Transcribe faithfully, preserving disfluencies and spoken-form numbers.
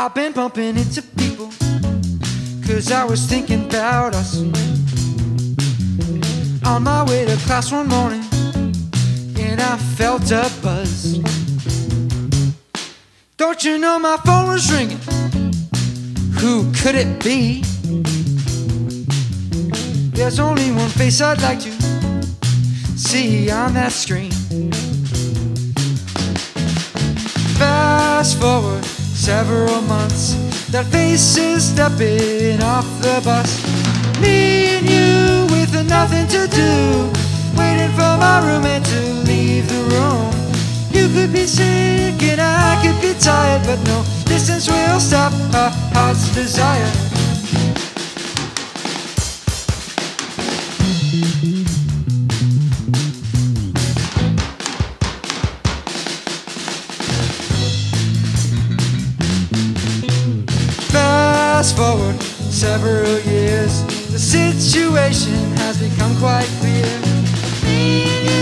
I've been bumping into people, cause I was thinking about us. On my way to class one morning, and I felt a buzz. Don't you know my phone was ringing? Who could it be? There's only one face I'd like to see on that screen. Fast forward several months, that face is stepping off the bus. Me and you with nothing to do, waiting for my roommate to leave the room. You could be sick and I could be tired, but no distance will stop our heart's desire. Fast forward several years, the situation has become quite clear. Me and you